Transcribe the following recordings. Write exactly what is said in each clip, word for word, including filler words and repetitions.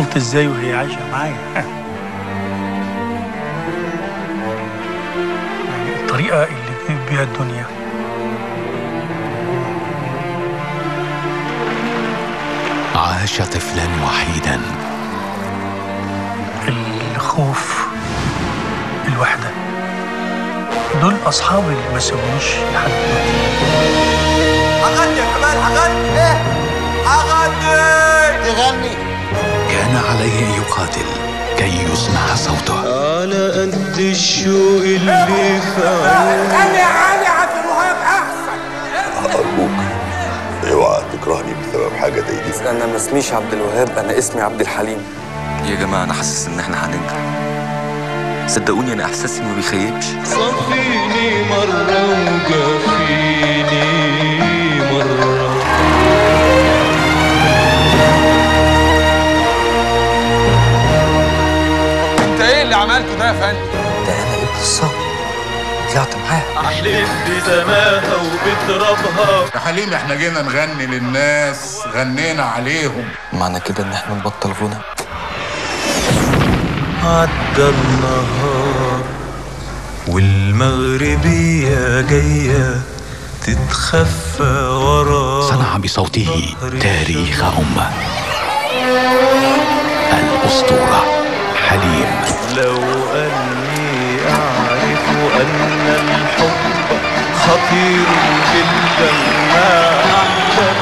طفولتي ازاي وهي عايشه معايا. يعني الطريقه اللي جيت بيها الدنيا عاش طفلا وحيدا. الخوف، الوحده، دول اصحابي اللي ما سابونيش لحد دلوقتي. هغني يا كمال، هغني ايه؟ هغني تغني. كان عليه ان يقاتل كي يسمع صوته. على قد الشوق اللي في عيوني. غني يا علي عبد الوهاب احسن. ارجوك اوعى تكرهني بسبب حاجه زي دي. انا ما اسميش عبد الوهاب، انا اسمي عبد الحليم. يا جماعه انا حاسس ان احنا هننجح، صدقوني انا احساسي ما بيخيبش. صفيني مره وجافيني مره. انت ايه اللي عملته ده يا فندم؟ ده انا ابن الصقر طلعت معاها. احلف بسماها وبترابها. يا حليم احنا جينا نغني للناس، غنينا عليهم. معنى كده ان احنا نبطل غنى؟ عدى النهار والمغربية جاية تتخفى ورا. صنع بصوته تاريخ أمة. الأسطورة حليم. لو أني أعرف أن الحب خطير جدا ما أحبب.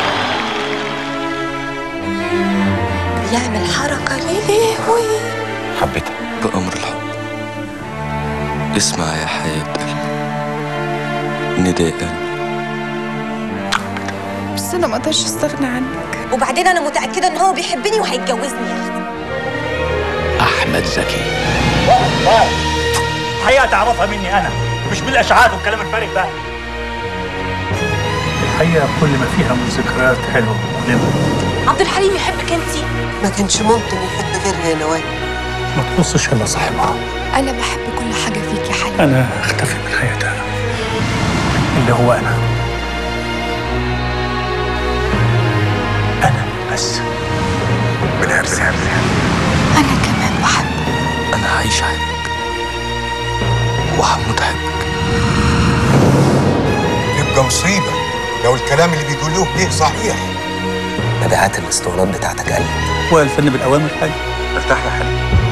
يعمل حركة ليه؟ حبيتها بأمر الحب. اسمع يا حياة قلبي نداء، بس أنا ما أقدرش أستغنى عنك. وبعدين أنا متأكدة إن هو بيحبني وهيتجوزني يا أختي. أحمد زكي. الحقيقه تعرفها مني انا، مش بالاشعاعات والكلام الفارغ ده. الحقيقه كل ما فيها من ذكريات حلوه ومؤلمه. عبد الحليم يحبك أنتي؟ ما كانش ممكن يحب غيرها يا نوال. ما تبصش الا صاحبها. أنا بحب كل حاجة فيك يا حليم. انا اختفي من حياتي انا اللي هو انا انا بس. بنحب بنحب أنا كمان بحبك. انا هعيش احبك وهموت احبك. يبقى مصيبه لو الكلام اللي بيقولوه ده صحيح. مبيعات الاستوراد بتاعتك قلت. هو الفن بالاوامر حاجه. ارتاح يا حليم.